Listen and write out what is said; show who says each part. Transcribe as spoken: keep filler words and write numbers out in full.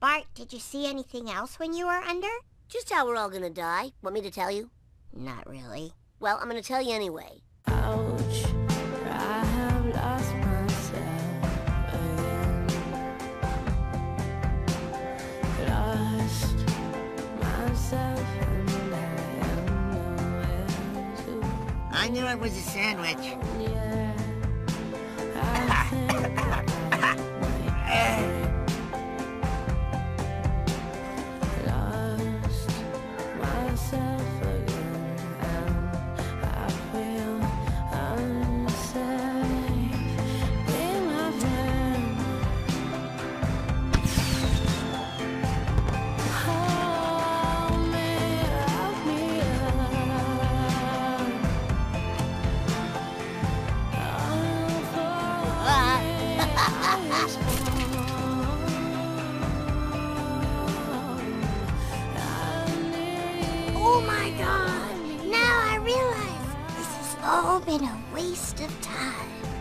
Speaker 1: Bart, did you see anything else when you were under?
Speaker 2: Just how we're all gonna die. Want me to tell you?
Speaker 1: Not really.
Speaker 2: Well, I'm gonna tell you anyway.
Speaker 3: Ouch, I have lost myself again. Lost myself and I am nowhere to.
Speaker 4: I knew it was a sandwich.
Speaker 3: Yeah, I think I lost myself again, and I feel unsafe. Be my friend. Hold me, wrap me up.
Speaker 1: Oh my God! Now I realize this has all been a waste of time.